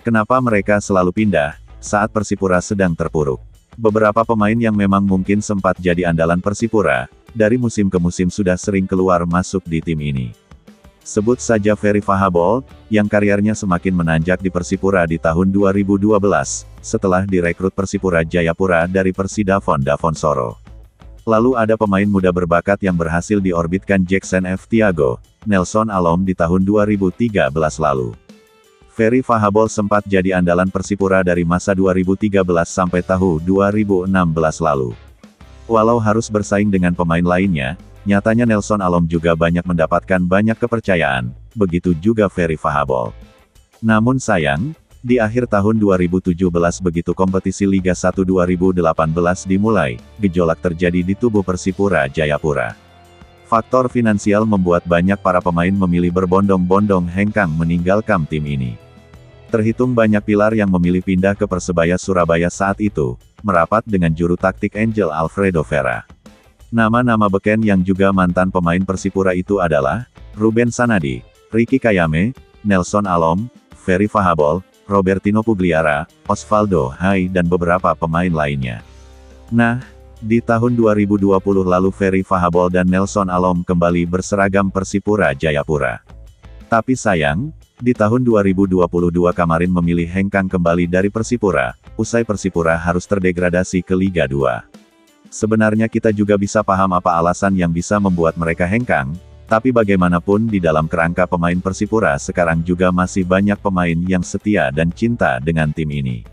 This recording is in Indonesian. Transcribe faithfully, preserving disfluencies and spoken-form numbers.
Kenapa mereka selalu pindah saat Persipura sedang terpuruk? Beberapa pemain yang memang mungkin sempat jadi andalan Persipura, dari musim ke musim sudah sering keluar masuk di tim ini. Sebut saja Ferry Fahabol, yang karirnya semakin menanjak di Persipura di tahun dua ribu dua belas, setelah direkrut Persipura Jayapura dari Persidafon Davonsoro. Lalu ada pemain muda berbakat yang berhasil diorbitkan Jackson F. Tiago, Nelson Alom di tahun dua ribu tiga belas lalu. Ferry Fahabol sempat jadi andalan Persipura dari masa dua ribu tiga belas sampai tahun dua ribu enam belas lalu. Walau harus bersaing dengan pemain lainnya, nyatanya Nelson Alom juga banyak mendapatkan banyak kepercayaan, begitu juga Ferry Fahabol. Namun sayang, di akhir tahun dua ribu tujuh belas begitu kompetisi Liga satu dua ribu delapan belas dimulai, gejolak terjadi di tubuh Persipura Jayapura. Faktor finansial membuat banyak para pemain memilih berbondong-bondong hengkang meninggalkan tim ini. Terhitung banyak pilar yang memilih pindah ke Persebaya Surabaya saat itu, merapat dengan juru taktik Angel Alfredo Vera. Nama-nama beken yang juga mantan pemain Persipura itu adalah Ruben Sanadi, Ricky Kayame, Nelson Alom, Ferry Fahabol, Robertino Pugliara, Osvaldo Hai dan beberapa pemain lainnya. Nah, di tahun dua ribu dua puluh lalu Ferry Fahabol dan Nelson Alom kembali berseragam Persipura Jayapura. Tapi sayang, di tahun dua ribu dua puluh dua kemarin memilih hengkang kembali dari Persipura, usai Persipura harus terdegradasi ke Liga dua. Sebenarnya kita juga bisa paham apa alasan yang bisa membuat mereka hengkang, tapi bagaimanapun di dalam kerangka pemain Persipura sekarang juga masih banyak pemain yang setia dan cinta dengan tim ini.